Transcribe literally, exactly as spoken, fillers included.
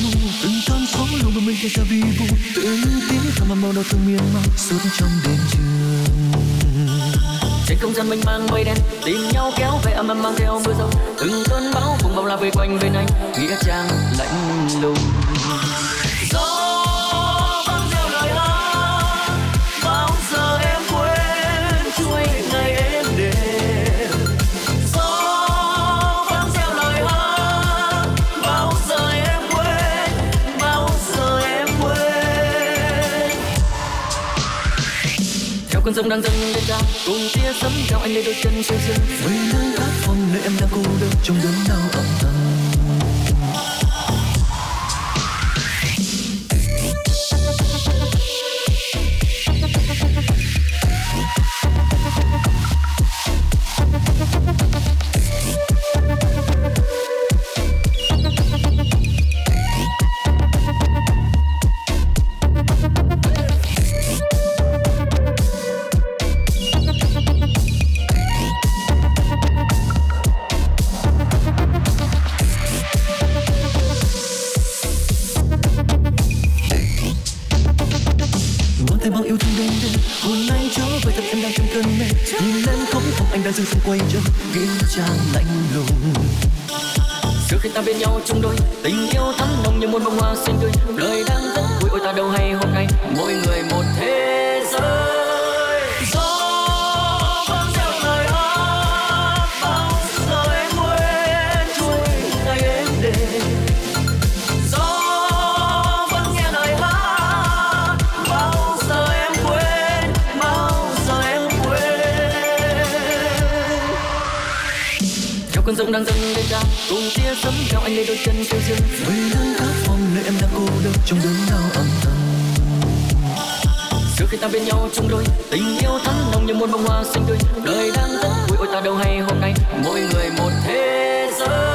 mù, từng cơn gió luôn một mình kể ra vi vu, từng tiếng thầm mà màu đau thương miên man suốt trong đêm trường. Trên không gian mênh mang mây đen tìm nhau kéo về âm âm mang theo mưa rông, từng cơn bão cùng bao la vây quanh bên anh nghĩa trang lạnh lùng. Gió vang theo lời hát, bao giờ em quên chuỗi ngày êm đềm. Gió vang theo lời hát, bao giờ em quên, bao giờ em quên. Theo cơn giông đang dâng lên cao, cùng tia sấm theo anh lên đôi chân siêu siêu. Với nắng gác phòng nơi em đang cô đơn trong đớn đau âm thầm. Dương xung quay chân nghĩa trang lạnh lùng. Giữa khi ta bên nhau chung đôi, tình yêu thắm nồng như muôn bông hoa xinh tươi. Lời đang rất vui ôi ta đâu hay hôm nay mỗi người một thế giới. Gió vang theo lời hát, bao giờ em quên chuỗi ngày êm đềm. Gió vẫn nghe lời hát, bao giờ em quên, bao giờ em quên. Theo cơn giông đang dâng lên cao, cùng tia sấm theo anh lên đôi chân siêu siêu. Với nắng gác phòng nơi em đang cô đơn trong đớn đau âm thầm. Giữa khi ta bên nhau chung đôi, tình yêu thắm nồng như muôn bông hoa xinh tươi. Đời đang rất vui ôi ta đâu hay hôm nay mỗi người một thế giới.